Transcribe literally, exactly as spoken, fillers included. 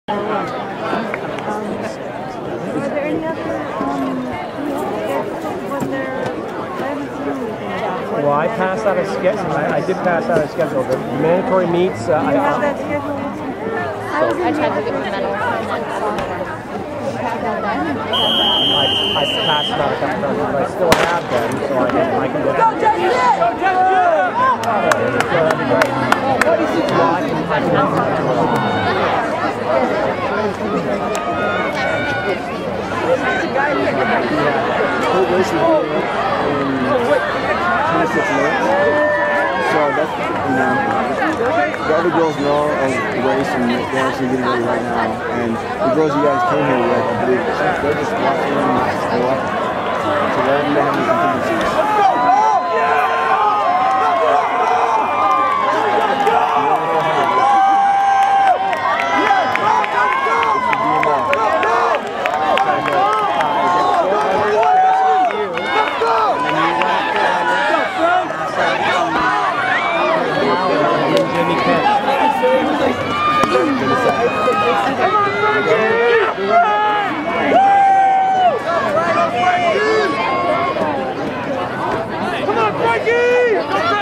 Were there any other, um, was there, I haven't seen anything about what? Well, I passed out a schedule. I, I did pass out a schedule. The mandatory meets. Uh, You I have that schedule? I tried to get the medal. I, I passed out a couple times, but I still have them, so I can, I can get them. Go, J C! Go, J C! So that'd be great. Yeah, I can, I can. So that's, you know, the other girls know of race and they're actually getting ready right now. And the girls you guys came here with, I believe, they're just walking in and walking. So they're going to have any contingencies. Come on, Frankie!